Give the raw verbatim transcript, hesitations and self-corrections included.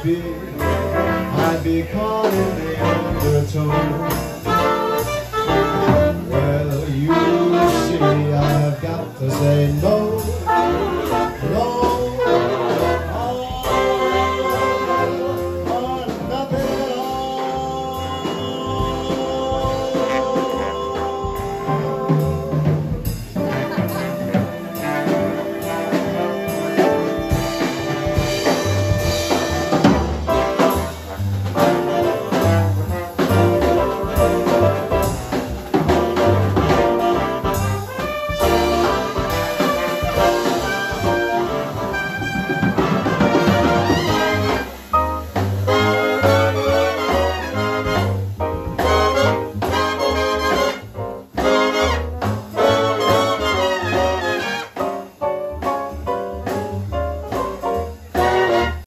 be, I'd be caught in the undertow. Well, you see, I've got to say